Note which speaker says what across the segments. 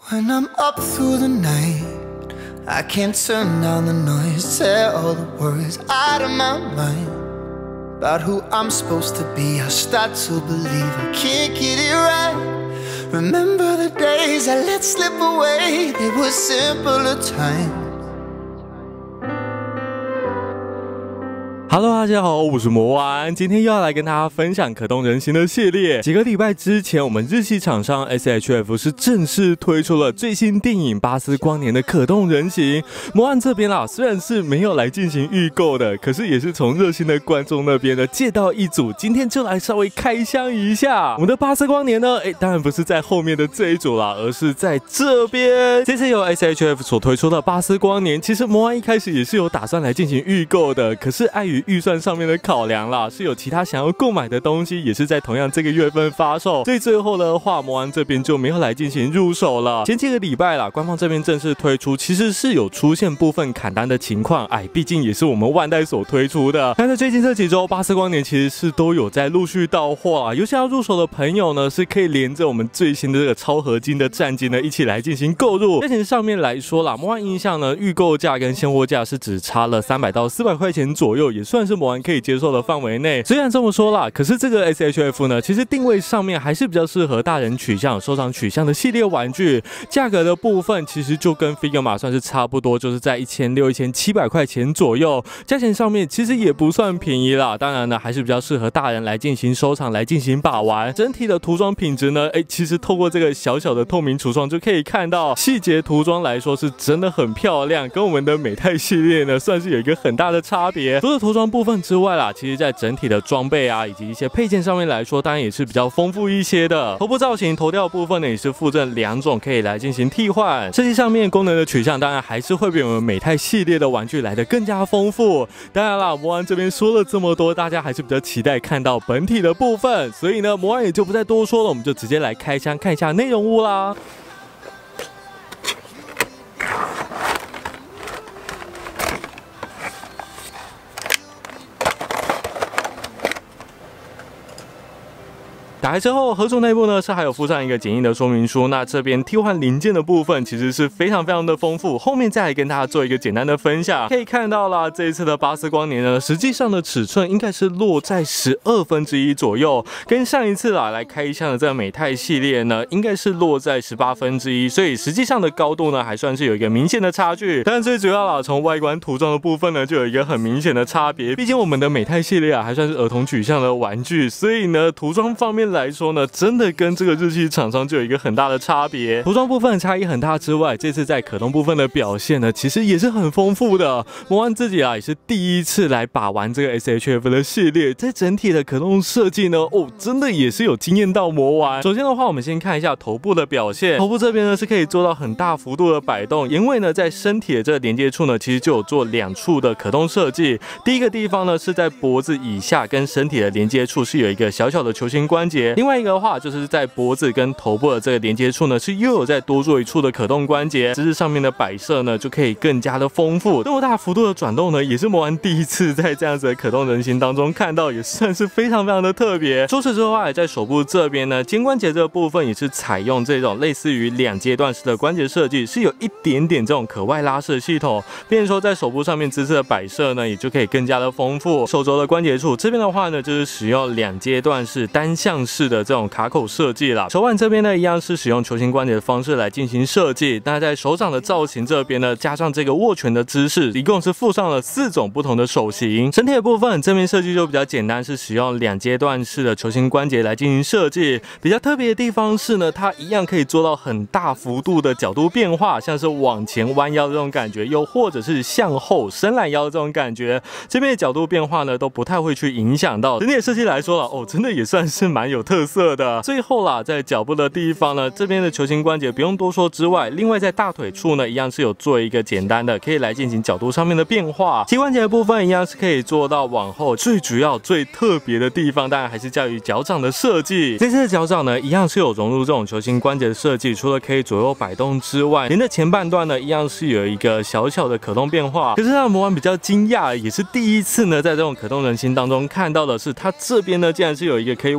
Speaker 1: When I'm up through the night, I can't turn down the noise, tear all the worries out of my mind. About who I'm supposed to be, I start to believe I can't get it right. Remember the days I let slip away, they were simpler times.
Speaker 2: Hello， 大家好，我是魔丸，今天又要来跟大家分享可动人形的系列。几个礼拜之前，我们日系厂商 SHF 是正式推出了最新电影《巴斯光年》的可动人形。魔丸这边啦，虽然是没有来进行预购的，可是也是从热心的观众那边呢借到一组，今天就来稍微开箱一下。我们的巴斯光年呢，当然不是在后面的这一组啦，而是在这边。这次由 SHF 所推出的巴斯光年，其实魔丸一开始也是有打算来进行预购的，可是碍于预算上面的考量啦，是有其他想要购买的东西，也是在同样这个月份发售，所以最后的话，魔丸这边就没有来进行入手了。前几个礼拜啦，官方这边正式推出，其实是有出现部分砍单的情况，毕竟也是我们万代所推出的。但在最近这几周，巴斯光年其实是都有在陆续到货啊，有想要入手的朋友呢，是可以连着我们最新的这个超合金的战机呢一起来进行购入。价钱上面来说啦，魔丸印象呢，预购价跟现货价是只差了300到400块钱左右，也算是魔丸可以接受的范围内。虽然这么说啦，可是这个 SHF 呢，其实定位上面还是比较适合大人取向、收藏取向的系列玩具。价格的部分其实就跟 Figma 算是差不多，就是在1600、1700块钱左右。价钱上面其实也不算便宜啦，当然呢，还是比较适合大人来进行收藏、来进行把玩。整体的涂装品质呢，其实透过这个小小的透明橱窗就可以看到，细节涂装来说是真的很漂亮，跟我们的美泰系列呢，算是有一个很大的差别。除了涂装部分之外啦，其实在整体的装备以及一些配件上面来说，当然也是比较丰富一些的。头部造型、头吊部分呢，也是附赠2种可以来进行替换。设计上面功能的取向，当然还是会比我们美泰系列的玩具来得更加丰富。当然啦，魔丸这边说了这么多，大家还是比较期待看到本体的部分，所以呢，魔丸也就不再多说了，我们就直接来开箱看一下内容物啦。打开之后，盒组内部呢是还有附上一个简易的说明书。那这边替换零件的部分其实是非常的丰富，后面再来跟大家做一个简单的分享。可以看到啦，这一次的巴斯光年呢，实际上的尺寸应该是落在1/12左右，跟上一次来开箱的这个美泰系列呢，应该是落在1/8，所以实际上的高度呢，还算是有一个明显的差距。但最主要啦，从外观涂装的部分呢，就有一个很明显的差别。毕竟我们的美泰系列还算是儿童取向的玩具，所以呢，涂装方面来说呢，真的跟这个日系厂商就有一个很大的差别。涂装部分差异很大之外，这次在可动部分的表现呢，其实也是很丰富的。魔丸自己也是第一次来把玩这个 SHF 的系列，在整体的可动设计呢，真的也是有惊艳到魔丸。首先的话，我们先看一下头部的表现。头部这边呢是可以做到很大幅度的摆动，因为呢在身体的这个连接处呢，其实就有做2处的可动设计。第一个地方呢是在脖子以下跟身体的连接处是有一个小小的球形关节。另外一个的话，就是在脖子跟头部的这个连接处呢，是又有再多做1处的可动关节，姿势上面的摆设呢，就可以更加的丰富。这么大幅度的转动呢，也是魔丸第一次在这样子的可动人形当中看到，也算是非常的特别。除此之外，在手部这边呢，肩关节这个部分也是采用这种类似于2阶段式的关节设计，是有一点点这种可外拉式的系统，变成说在手部上面姿势的摆设呢，也就可以更加的丰富。手肘的关节处这边的话呢，就是使用2阶段式单向式的这种卡口设计啦。手腕这边呢，一样是使用球形关节的方式来进行设计。那在手掌的造型这边呢，加上这个握拳的姿势，一共是附上了4种不同的手型。身体的部分，这边设计就比较简单，是使用2阶段式的球形关节来进行设计。比较特别的地方是呢，它一样可以做到很大幅度的角度变化，像是往前弯腰的这种感觉，又或者是向后伸懒腰的这种感觉。这边的角度变化呢，都不太会去影响到。整体的设计来说了，真的也算是蛮有特色的。最后啦，在脚部的地方呢，这边的球形关节不用多说之外，另外在大腿处呢，一样是有做一个简单的可以来进行角度上面的变化。膝关节的部分一样是可以做到往后。最主要最特别的地方，当然还是在于脚掌的设计。这次的脚掌呢，一样是有融入这种球形关节的设计，除了可以左右摆动之外，连的前半段呢，一样是有一个小小的可动变化。可是让魔丸比较惊讶，也是第一次呢，在这种可动人形当中看到的是，它这边呢，竟然是有一个可以往外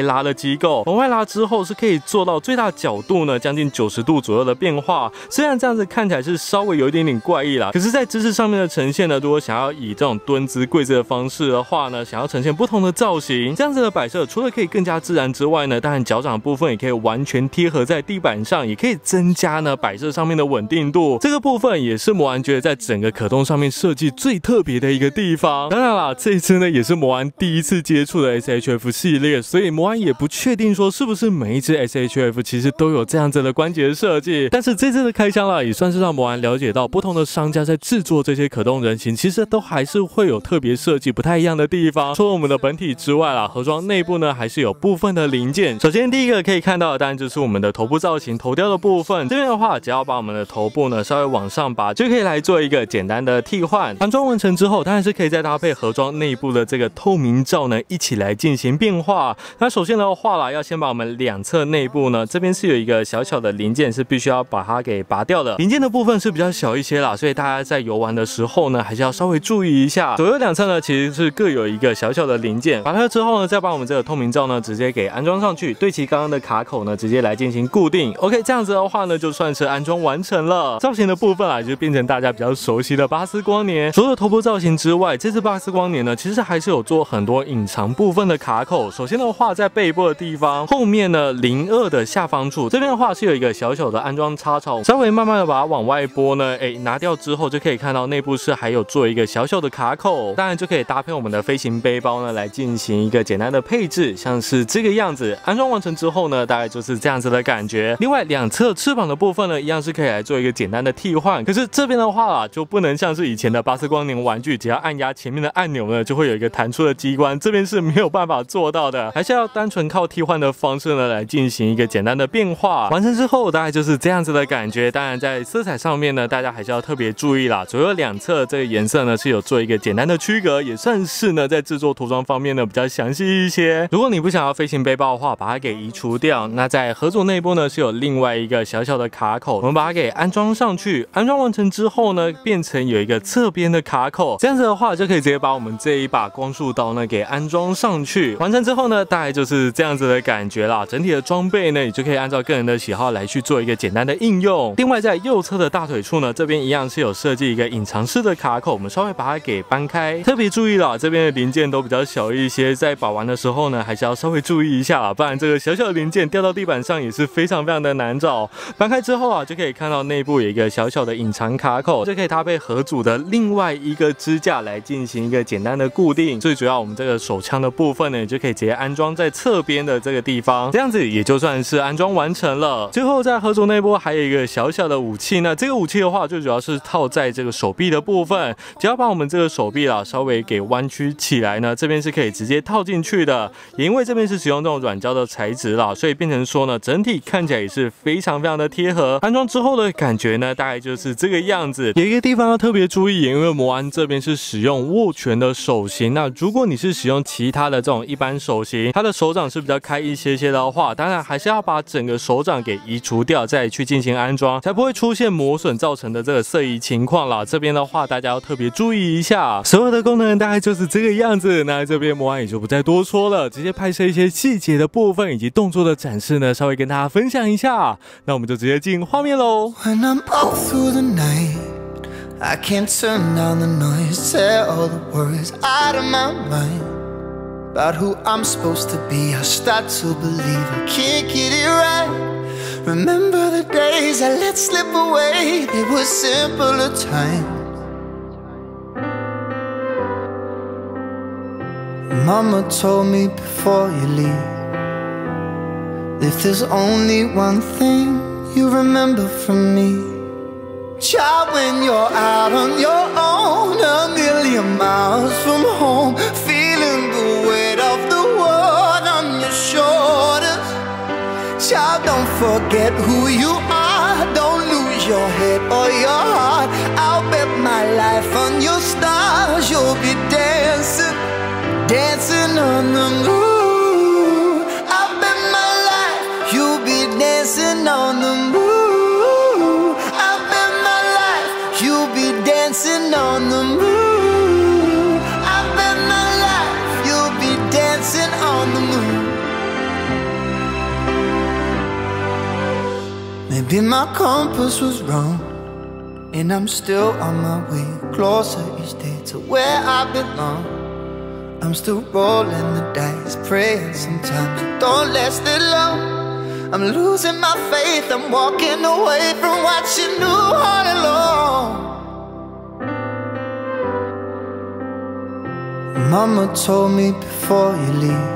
Speaker 2: 拉的机构，往外拉之后是可以做到最大角度呢将近90度左右的变化。虽然这样子看起来是稍微有一点点怪异啦，可是在姿势上面的呈现呢，如果想要以这种蹲姿跪姿的方式的话呢，想要呈现不同的造型，这样子的摆设除了可以更加自然之外呢，当然脚掌的部分也可以完全贴合在地板上，也可以增加呢摆设上面的稳定度。这个部分也是魔安觉得在整个可动上面设计最特别的一个地方。当然啦，这一次呢也是魔安第一次接触的 SHF 系列，所以魔安也不确定说是不是每一只 SHF 其实都有这样子的关节设计。但是这次的开箱啦，也算是让魔安了解到不同的商家在制作这些可动人形，其实都还是会有特别设计不太一样的地方。除了我们的本体之外啦，盒装内部呢还是有部分的零件。首先第一个可以看到的当然就是我们的头部造型头雕的部分，这边的话只要把我们的头部呢稍微往上拔，就可以来做一个简单的替换。安装完成之后，当然是可以再搭配盒装内部的这个透明罩呢一起来进行变化。那首先的话啦，要先把我们两侧内部呢这边是有一个小小的零件是必须要把它给拔掉的，零件的部分是比较小一些啦，所以大家在游玩的时候呢还是要稍微注意一下。左右两侧呢其实是各有一个小小的零件，拔掉之后呢，再把我们这个透明罩呢直接给安装上去，对齐刚刚的卡口呢直接来进行固定。OK， 这样子的话呢就算是安装完成了。造型的部分啊就变成大家比较熟悉的巴斯光年。除了头部造型之外，这次巴斯光年呢其实还是有做很多隐藏部分的卡口。首先的话，在背部的地方后面呢02的下方处，这边的话是有一个小小的安装插槽，稍微慢慢的把它往外拨呢，拿掉之后就可以看到内部是还有做一个小小的卡口，当然就可以搭配我们的飞行背包呢来进行一个简单的配置，像是这个样子。安装完成之后呢，大概就是这样子的感觉。另外两侧翅膀的部分呢，一样是可以来做一个简单的替换。可是这边的话啦，就不能像是以前的巴斯光年玩具，只要按压前面的按钮呢，就会有一个弹出的机关，这边是没有办法做到的，还是要单纯靠替换的方式呢来进行一个简单的变化。完成之后大概就是这样子的感觉。当然在色彩上面呢，大家还是要特别注意啦，左右两侧这个颜色呢是有做一个简单的区隔，也算是呢在制作涂装方面呢比较详细一些。如果你不想要飞行背包的话，把它给移除掉。那在盒组内部呢是有另外一个小小的卡口，我们把它给安装上去。安装完成之后呢，变成有一个侧边的卡口，这样子的话就可以直接把我们这一把光束刀呢给安装上去。完成之后呢，大概就是这样子的感觉啦。整体的装备呢，你就可以按照个人的喜好来去做一个简单的应用。另外在右侧的大腿处呢，这边一样是有设计一个隐藏式的卡口，我们稍微把它给搬开。特别注意啦，这边的零件都比较小一些，在把玩的时候呢，还是要稍微注意一下啦，不然这个小小的零件掉到地板上也是非常非常的难找。搬开之后啊，就可以看到内部有一个小小的隐藏卡口，就可以搭配盒组的另外一个支架来进行一个简单的固定。最主要我们这个手枪的部分呢，也就可以直接安装在侧边的这个地方，这样子也就算是安装完成了。最后在盒组内部还有一个小小的武器，那这个武器的话，最主要是套在这个手臂的部分，只要把我们这个手臂啦稍微给弯曲起来呢，这边是可以直接套进去的。也因为这边是使用这种软胶的材质啦，所以变成说呢，整体看起来也是非常非常的贴合。安装之后的感觉呢，大概就是这个样子。有一个地方要特别注意，因为魔安这边是使用握拳的手型，那如果你是使用其他的这种一般手型，它的手掌是比较开一些的话，当然还是要把整个手掌给移除掉，再去进行安装，才不会出现磨损造成的这个色移情况啦。这边的话，大家要特别注意一下。所有的功能大概就是这个样子。那这边魔安也就不再多说了，直接拍摄一些细节的部分以及动作的展示呢，稍微跟大家分享一下。那我们就直接进画面喽。
Speaker 1: When I'm up through the night, I can't turn down the noise, tear all the worries out of my mind about who I'm supposed to be. I start to believe I can't get it right. Remember the days I let slip away, they were simpler times. Mama told me before you leave, if there's only one thing you remember from me, child, when you're out on your own, a million miles from home, feeling the weight of the world on your shoulders. Child, don't forget who you are, don't lose your head or your heart. I'll bet my life on your stars, you'll be dancing, dancing on the moon. I'll bet my life you'll be dancing on the moon. I'll bet my life you'll be dancing on the moon. I bet my life you'll be dancing on the moon. my compass was wrong, and I'm still on my way, closer each day to where I belong. I'm still rolling the dice, praying sometimes it don't last that long. I'm losing my faith, I'm walking away from what you knew all along. Mama told me before you leave,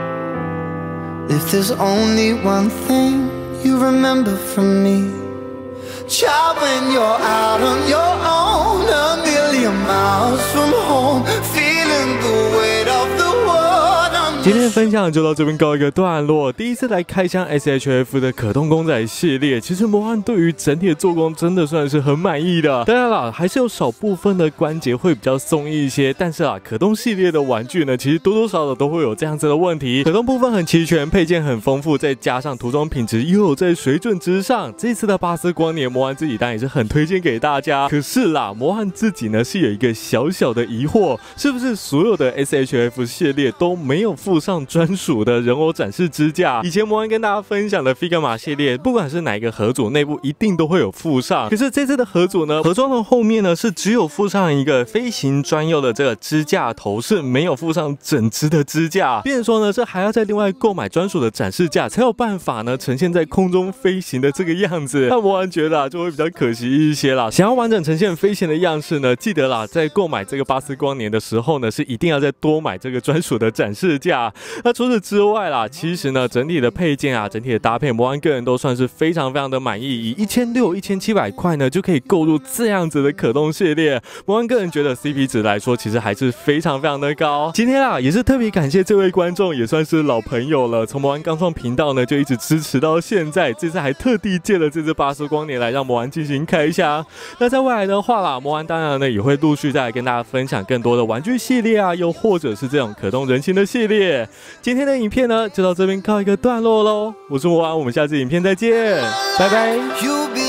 Speaker 1: if there's only one thing you remember from me, child, when you're out on your own, a million miles from home, feeling the weight of the world.
Speaker 2: 今天的分享就到这边告一个段落。第一次来开箱 SHF 的可动公仔系列，其实魔幻对于整体的做工真的算是很满意的。当然啦，还是有少部分的关节会比较松一些，但是啊，可动系列的玩具呢，其实多多少少都会有这样子的问题。可动部分很齐全，配件很丰富，再加上涂装品质又有在水准之上。这次的巴斯光年，魔幻自己当然也是很推荐给大家。可是啦，魔幻自己呢是有一个小小的疑惑，是不是所有的 SHF 系列都没有附上专属的人偶展示支架？以前魔幻跟大家分享的 Figma 系列，不管是哪一个盒组，内部一定都会有附上。可是这次的盒组呢，盒装的后面呢是只有附上一个飞行专用的这个支架头，是没有附上整只的支架。变成说呢，这还要再另外购买专属的展示架，才有办法呢呈现在空中飞行的这个样子。那魔幻觉得啊，就会比较可惜一些啦。想要完整呈现飞行的样式呢，记得啦，在购买这个巴斯光年的时候呢，是一定要再多买这个专属的展示架。那除此之外啦，其实呢，整体的配件啊，整体的搭配，魔幻个人都算是非常非常的满意。以1600、1700块呢，就可以购入这样子的可动系列。魔幻个人觉得 CP 值来说，其实还是非常非常的高。今天啊，也是特别感谢这位观众，也算是老朋友了。从魔幻刚创频道呢，就一直支持到现在。这次还特地借了这支巴斯光年来让魔幻进行开箱。那在未来的话啦，魔幻当然呢也会陆续再来跟大家分享更多的玩具系列啊，又或者是这种可动人形的系列。今天的影片呢，就到这边告一个段落喽。我是魔幻，我们下次影片再见，拜拜。